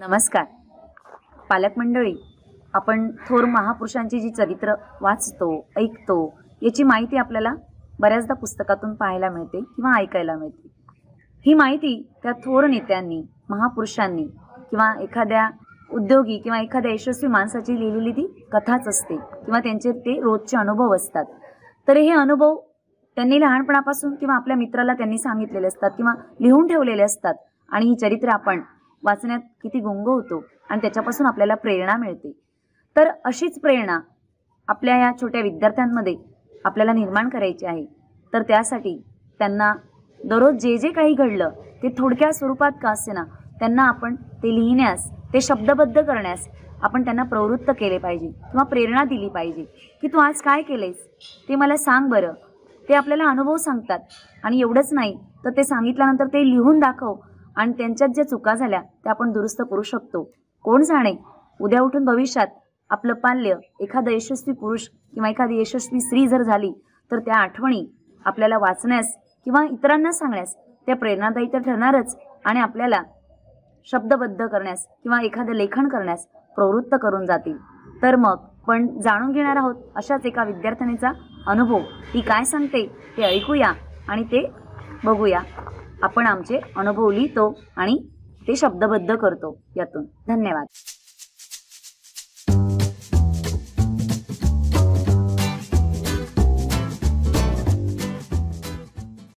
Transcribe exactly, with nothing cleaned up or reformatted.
नमस्कार पालक मंडळी, आपण थोर महापुरुषांची जी चरित्र वाचतो ऐकतो याची माहिती आपल्याला बऱ्याचदा पुस्तकातून पाहायला मिळते किंवा ऐकायला मिळते। ही माहिती त्या थोर नेत्यांनी, महापुरुषांनी किंवा एखाद्या उद्योगी किंवा एखाद्या यशस्वी माणसाची लिहिलेली ती कथाच असते किंवा त्यांचे ते रोजचे अनुभव असतात। तर हे अनुभव त्यांनी लहानपणापासून किंवा आपल्या मित्राला त्यांनी सांगितलेले असतात किंवा लिहून ठेवलेले असतात आणि ही चरित्र आपण वाचण्यात किती गुंग होतो आणि त्याच्यापासून आपल्याला प्रेरणा मिळते। तर अशीच प्रेरणा आपल्या या छोट्या विद्यार्थ्यांमध्ये आपल्याला निर्माण करायची आहे। तर त्यासाठी त्यांना दररोज जे जे काही घडलं ते थोडक्या स्वरूपात का असेना त्यांना आपण ते लिहिण्यास, ते शब्दबद्ध करण्यास आपण त्यांना प्रवृत्त केले पाहिजे किंवा प्रेरणा दिली पाहिजे की तू आज काय केलेस ते मला सांग बरं। ते आपल्याला अनुभव सांगतात आणि एवढंच नाही तर ते सांगितल्यानंतर ते लिहून दाखव आणि त्यांच्यात ज्या चुका झाल्या त्या आपण दुरुस्त करू शकतो। कोण जाणे उद्या उठून भविष्यात आपलं पाल्य एखादा यशस्वी पुरुष किंवा एखादी यशस्वी स्त्री जर झाली तर त्या आठवणी आपल्याला वाचण्यास किंवा इतरांना सांगण्यास त्या प्रेरणादायी तर ठरणारच आणि आपल्याला शब्दबद्ध करण्यास किंवा एखादं लेखन करण्यास प्रवृत्त करून जातील। तर मग पण जाणून घेणार आहोत अशाच एका विद्यार्थिनीचा अनुभव। ती काय सांगते ते ऐकूया आणि ते बघूया। आपण आमचे अनुभव लिहितो आणि ते शब्दबद्ध करतो यातून। धन्यवाद।